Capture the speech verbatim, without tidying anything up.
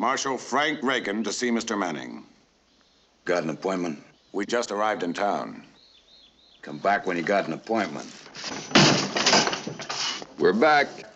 Marshal Frank Reagan to see Mister Manning. Got an appointment? We just arrived in town. Come back when you got an appointment. We're back.